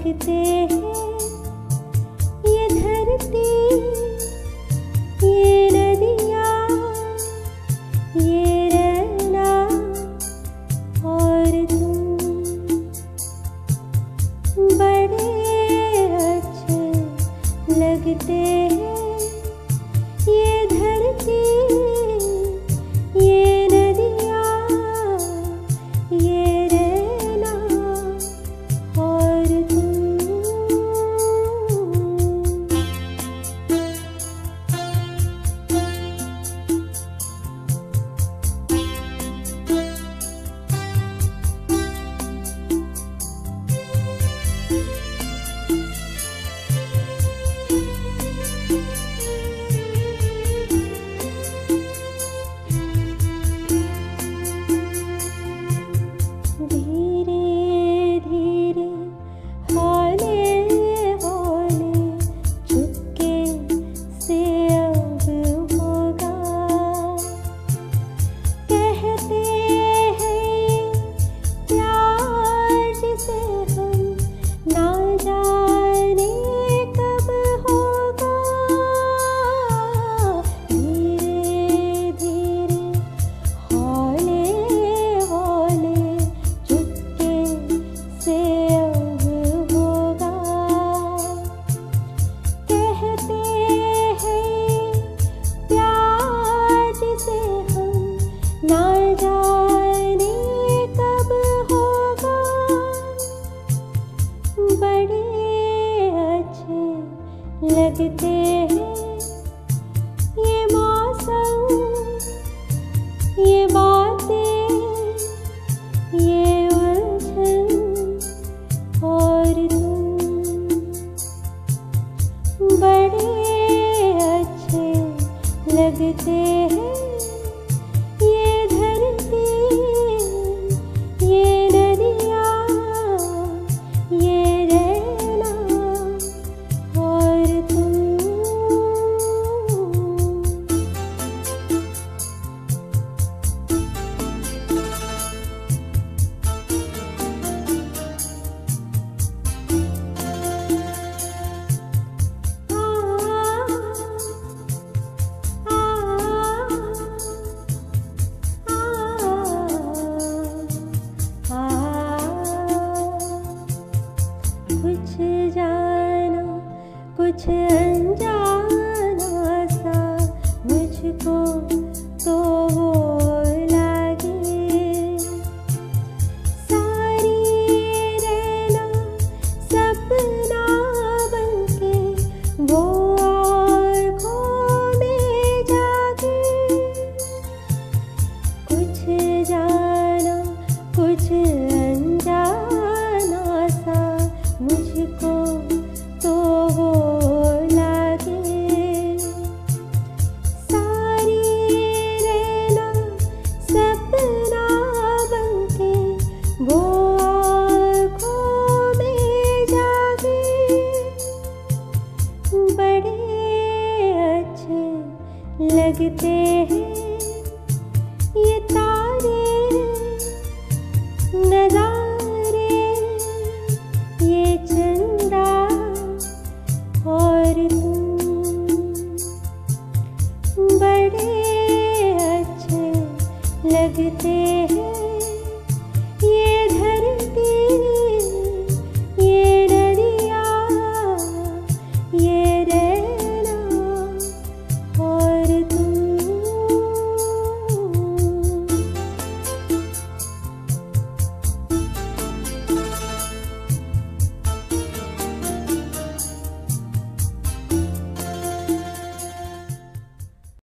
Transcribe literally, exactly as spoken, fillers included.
लगते हैं ये धरती, ये नदियाँ, ये रहना और तुम बड़े अच्छे लगते हैं ये धरती, ये नदियाँ, ये रहना और तुम। लगते हैं ये मौसम, ये बातें, ये उलझन और तुम बड़े अच्छे लगते हैं ये धरती, ये नदियाँ, ये रहना और तुम। कुछ जाना कुछ अनजाना सा मुझको तो वो लागे, सारी रहना सपना बनके वो आँखों में जागे। कुछ जाना कुछ अनजाना सा मुझको तो वो लागे, सारी रहना सपना बनके वो आँखों में जागे। बड़े अच्छे लगते हैं ये तारे, नज़ारे, ये चंदा और तुम बड़े अच्छे लगते